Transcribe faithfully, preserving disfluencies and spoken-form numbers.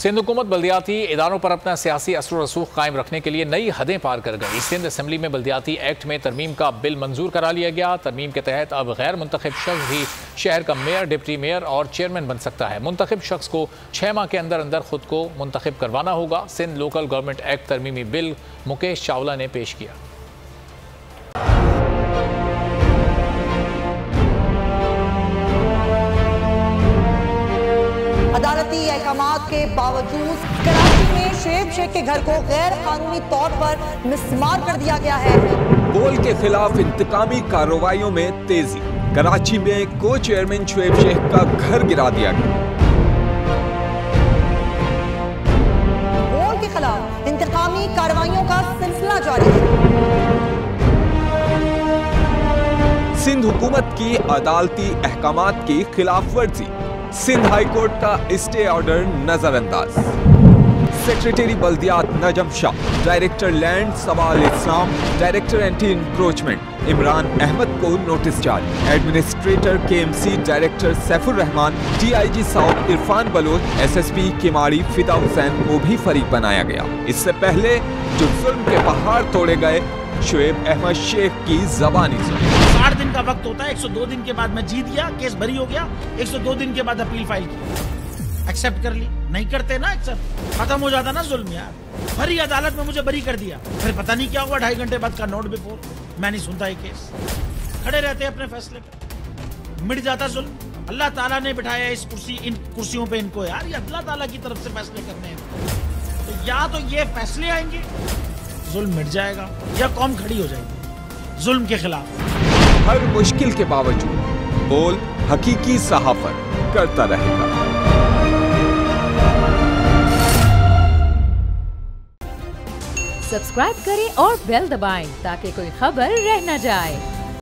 सिंध हुकूमत बल्दियाती इदारों पर अपना सियासी असर रसूख कायम रखने के लिए नई हदें पार कर गई। सिंध असम्बली में बल्दियाती एक्ट में तरमीम का बिल मंजूर करा लिया गया। तरमीम के तहत अब गैर मुंतखब शख्स भी शहर का मेयर, डिप्टी मेयर और चेयरमैन बन सकता है। मुंतखब शख्स को छः माह के अंदर अंदर खुद को मुंतखब करवाना होगा। सिंध लोकल गवर्नमेंट एक्ट तरमीमी बिल मुकेश चावला ने पेश किया। अदालती अहकामात के बावजूद कराची में शुएब शेख के घर को गैर कानूनी तौर पर मिसमार कर दिया गया है। बोल के खिलाफ इंतकामी कार्रवाइयों में तेजी। कराची में को चेयरमैन शुएब शेख का घर गिरा दिया गया। बोल के खिलाफ इंतकामी कार्रवाइयों का सिलसिला जारी है। सिंध हुकूमत की अदालती अहकामात की खिलाफ वर्जी। सिंध हाई कोर्ट का स्टे ऑर्डर नजरअंदाज। सेक्रेटरी बल्दियात Najam Shah, director land Sawal Islam, director anti encroachment Imran Ahmed को नोटिस जारी। Administrator KMC director Saifur Rahman, DIG south Irfan Baloch, SSP Kemari Fida Hussain को भी फरीक बनाया गया। इससे पहले जो जुल्म के पहाड़ तोड़े गए, शुएब अहमद शेख की जबानी सुनी। साठ दिन का वक्त होता है, एक सौ दो दिन के बाद मैं जीत गया, केस भरी हो गया, एक सौ दो दिन के बाद अपील फाइल की, एक्सेप्ट कर ली। नहीं करते ना एक्सेप्ट, खत्म हो जाता ना जुल्म यार। भरी अदालत में मुझे बरी कर दिया, फिर पता नहीं क्या हुआ, ढाई घंटे बाद का नोट बिफोर, मैं नहीं सुनता ये केस। खड़े रहते अपने फैसले पे, मिट जाता जुल्म। अल्लाह ताला ने बिठाया इस कुर्सी, इन कुर्सियों पे इनको यार, ये अल्लाह ताला की तरफ से फैसले करने हैं। तो या तो ये फैसले आएंगे, जुल्म मिट जाएगा, या कौम खड़ी हो जाएगी जुल्म के खिलाफ। हर मुश्किल के बावजूद बोल हकीकी सहाफत करता रहेगा। सब्सक्राइब करें और बेल दबाएं ताकि कोई खबर रह न जाए।